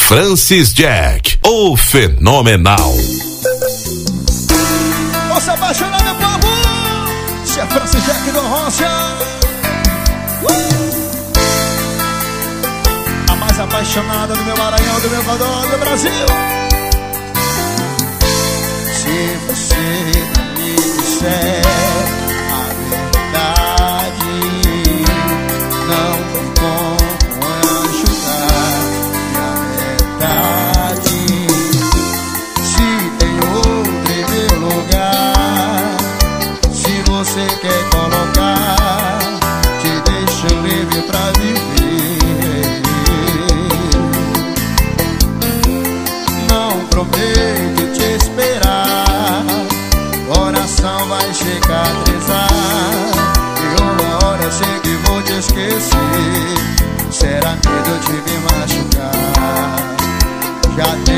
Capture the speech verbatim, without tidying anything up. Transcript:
Francis Jack, o fenomenal. Vou se apaixonar, meu povo. Se é Francis Jack do Rocha. uh! A mais apaixonada do meu Maranhão, do meu Codó, do Brasil. Se você me disser a verdade, não tem como ajudar. E a verdade, se tem outro em meu lugar, se você quer colocar, te deixo livre pra viver. Não prometo te esperar, coração vai cicatrizar, e uma hora eu sei que vou te esquecer. Será medo de me machucar? Já tem